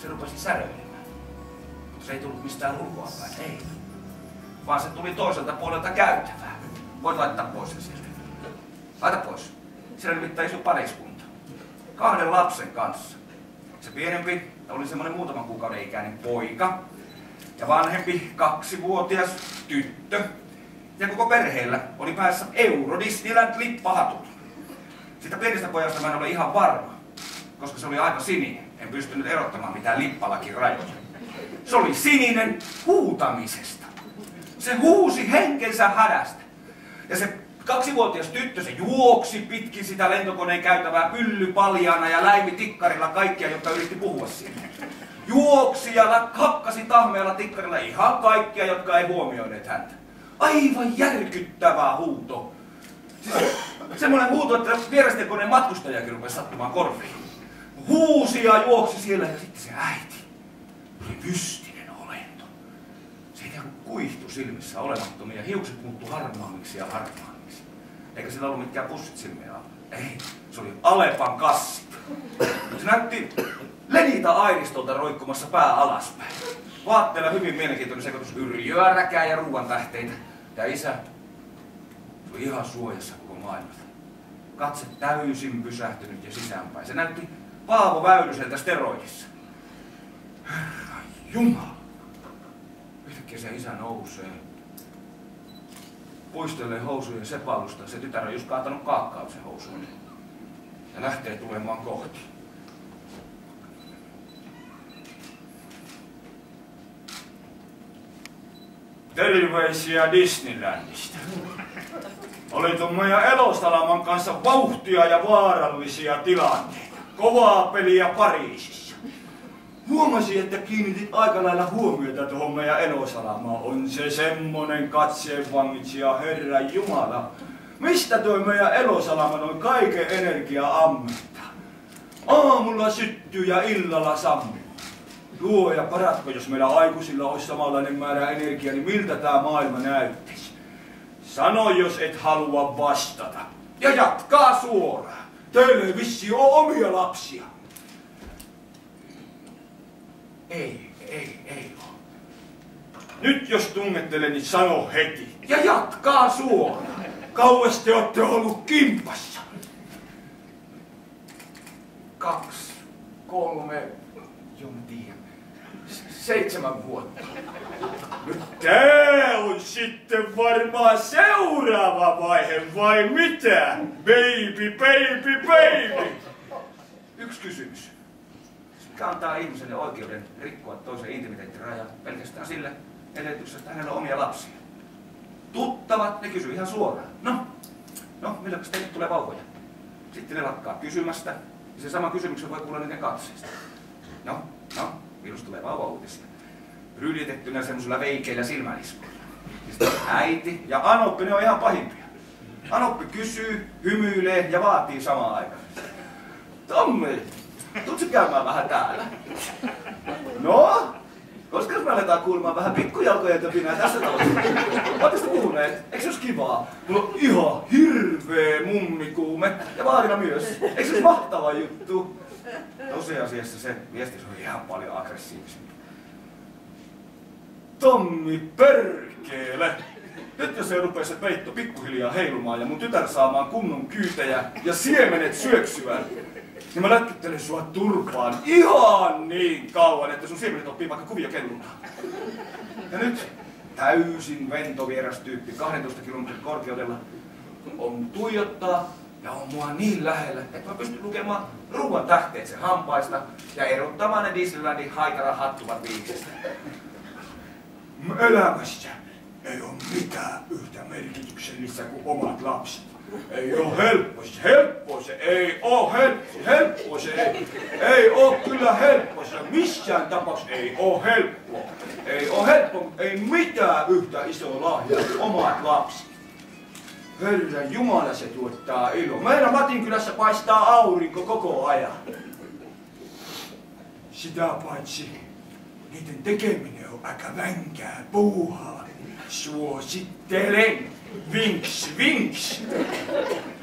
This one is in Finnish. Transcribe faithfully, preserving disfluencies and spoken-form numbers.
se rupesi säröilemään. Mutta se ei tullut mistään ulkoapäin, ei. Vaan se tuli toiselta puolelta käytävää. Voit laittaa pois sen sieltä. Laita pois. Siellä nimittäin isui pariskunta. Kahden lapsen kanssa. Se pienempi oli semmoinen muutaman kuukauden ikäinen poika. Ja vanhempi kaksivuotias tyttö. Ja koko perheellä oli päässä Euro Disneyland lippahatut. Siitä pienestä pojasta mä en ole ihan varma, koska se oli aika sininen. En pystynyt erottamaan mitään lippalakin rajoja. Se oli sininen huutamisesta. Se huusi henkensä hädästä. Ja se kaksivuotias tyttö, se juoksi pitkin sitä lentokoneen käytävää pylly paljaana ja läimi tikkarilla kaikkia, jotka yritti puhua sinne. Juoksi ja hakkasi tahmeella tikkarilla ihan kaikkia, jotka ei huomioineet häntä. Aivan järkyttävää huuto. Siis semmoinen huuto, että vierasten koneen matkustajakin rupesi sattumaan korviin. Huusi ja juoksi siellä ja sitten se äiti oli mystinen olento. Se ikään kuin kuihtui silmissä olemattomia, hiukset muuttui harmaammiksi ja harmaammiksi. Eikä sillä ollut mitkään pussit silmien alla. Ei, se oli Alepan kassit. Se näytti Lenita Airistolta roikkumassa pää alaspäin. Vaatteella hyvin mielenkiintoinen sekoitus yrjöä, räkää ja ruuan tähteitä. Ja isä oli ihan suojassa koko maailmalta. Katse täysin pysähtynyt ja sisäänpäin. Se näytti Paavo Väyryseltä steroidissa. Herra Jumala! Yhtäkkiä se isä nousee. Puistelee housujen sepalusta. Se tytär on just kaatanut kaakkauksen housuille. Ja lähtee tulemaan kohti. Terveisiä Disneylandista. Oli tuon meidän Elosalaman kanssa vauhtia ja vaarallisia tilanteita. Kovaa peliä Pariisissa. Huomasin, että kiinnitit aika lailla huomiota tuohon meidän Elosalamaan. On se semmonen katseenvangitsija, Herra Jumala. Mistä toi meidän Elosalama noin kaiken energia ammentaa? Aamulla syttyy ja illalla sammuu. Luoja paratko, jos meillä aikuisilla olisi samanlainen määrä energiaa, niin miltä tämä maailma näyttäisi? Sano, jos et halua vastata. Ja jatkaa suoraan. Teille ei vissiin ole omia lapsia. Ei, ei, ei ole. Nyt jos tungettelen, niin sano heti. Ja jatkaa suoraan. Kauas te olette ollut kimpassa? Kaksi, kolme, en tiedä. Seitsemän vuotta. Nyt tää on sitten varmaan seuraava vaihe, vai mitä? Baby, baby, baby! Yksi kysymys. Mikä antaa ihmiselle oikeuden rikkoa toisen intimiteettirajan pelkästään sillä edellytyksellä, että hänellä on omia lapsia? Tuttavat, ne kysyy ihan suoraan. No, no, milloin teille tulee vauvoja? Sitten ne lakkaa kysymästä, ja se sama kysymyksen voi kuulla niiden katseista. No, no, milloin tulee vauva-uutisia? Ryljitettynä semmoisilla veikeillä silmäliskuilla. Ja äiti ja Anoppi, ne on ihan pahimpia. Anoppi kysyy, hymyilee ja vaatii samaan aikaan. Tommi, tuutko käymään vähän täällä? No? Koska me aletaan kuulemaan vähän pikkujalkojen töpinää tässä talossa. Oletteko te puhuneet? Eikö se olisi kivaa? Mulla on ihan hirveä mummikuume ja vaarina myös. Eikö se olisi mahtava juttu? Tosiasiassa se viesti oli ihan paljon aggressiivisempi. Tommi perkele! Nyt jos se rupee se peitto pikkuhiljaa heilumaan ja mun tytär saamaan kunnon kyytejä ja siemenet syöksyään, niin mä lätkyttelen sua turpaan ihan niin kauan, että sun siemenet oppii vaikka kuvia kelluntaa. Ja nyt täysin ventovieras tyyppi kahdentoista kilometrin korkeudella on tuijottaa ja on mua niin lähellä, että mä pystyn lukemaan ruuan tähteet sen hampaista ja erottamaan ne Disneylandin haitara hattuvat viiksestä. Elämässä ei ole mitään yhtä merkityksellistä kuin omat lapset. Ei oo helppo se, helppo se, ei oo helppo, helppo se, ei, ei oo kyllä helppo se, missään tapauksessa ei oo helppo. Ei oo helppo, ei mitään yhtä isoa lahjaa kuin omat lapset. Herra Jumala, se tuottaa ilo. Meillä Matinkylässä paistaa aurinko koko ajan. Sitä paitsi niiden tekeminen on aika vänkää puuhaa. Suosittelen. Vinks, vinks.